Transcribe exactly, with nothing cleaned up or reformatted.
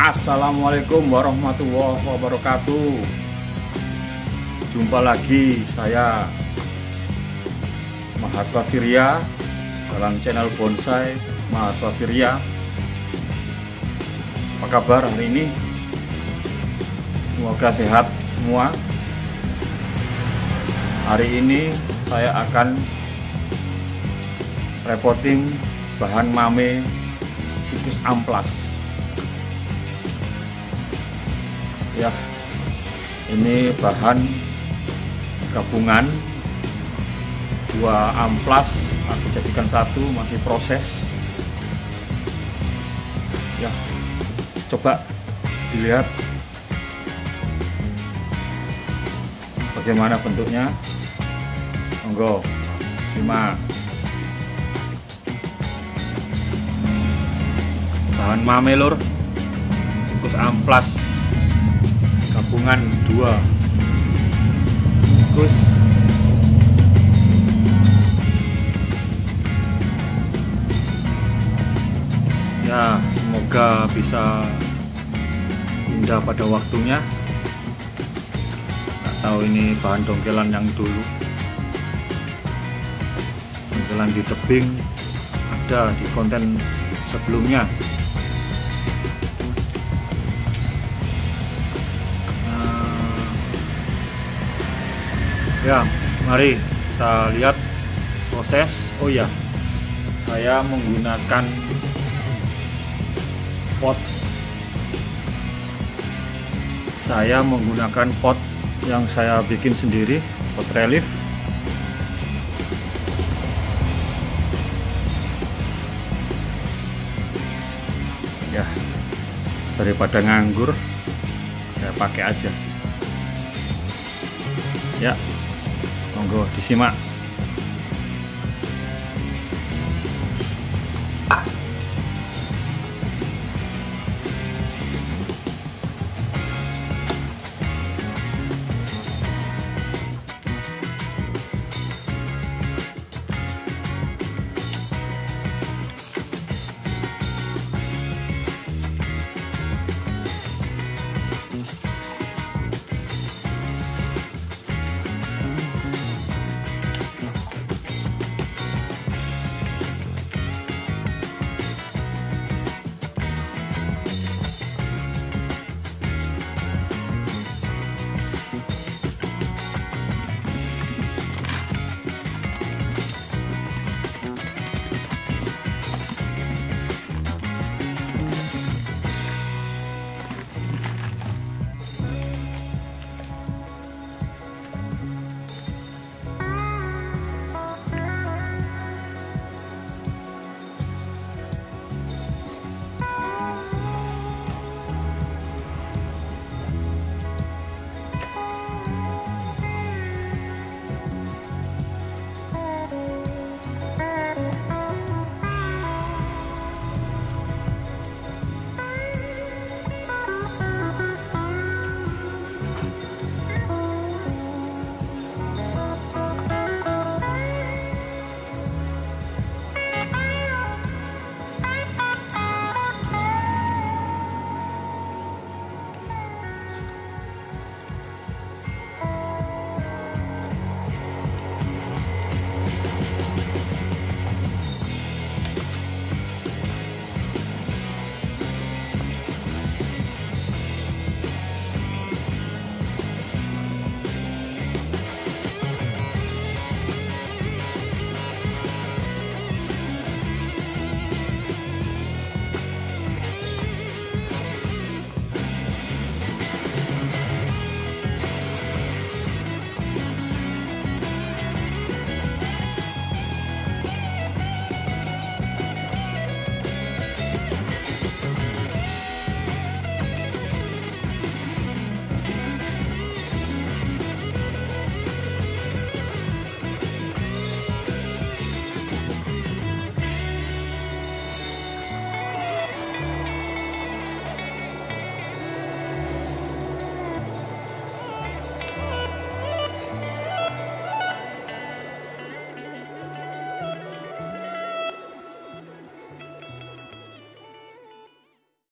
Assalamualaikum warahmatullahi wabarakatuh. Jumpa lagi saya Mahatma Virya dalam channel Bonsai Mahatma Virya. Apa kabar hari ini? Semoga sehat semua. Hari ini saya akan reporting bahan mame ficus amplas. Ya, ini bahan gabungan dua amplas aku jadikan satu, masih proses. Ya, coba dilihat bagaimana bentuknya. Monggo simak. Bahan mame lur, ficus amplas gabungan dua ficus. Ya, semoga bisa indah pada waktunya. Nggak tahu ini bahan dongkelan yang dulu, dongkelan di tebing ada di konten sebelumnya. Ya, mari kita lihat proses. Oh ya, saya menggunakan pot. Saya menggunakan pot yang saya bikin sendiri, pot relief. Ya, daripada nganggur, saya pakai aja. Ya, monggo disimak. Ah.